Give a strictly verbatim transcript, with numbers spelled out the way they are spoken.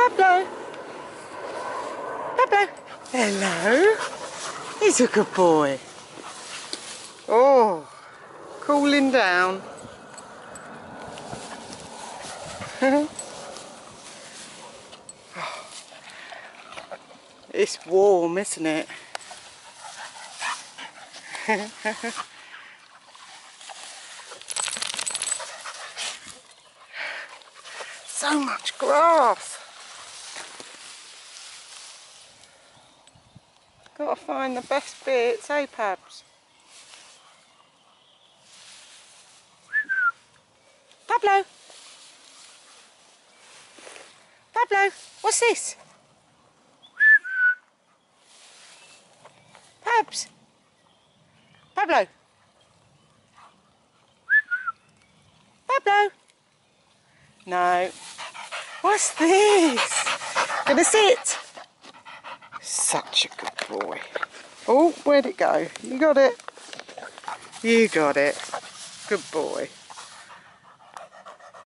Pablo. Pablo. Hello. He's a good boy. Oh, cooling down. It's warm, isn't it? So much grass. Got to find the best bits, eh, Pabs? Pablo. Pablo, what's this? Pabs. Pablo. Pablo. No. What's this? Gonna sit? Such a good boy. Oh, where'd it go? You got it? You got it. Good boy.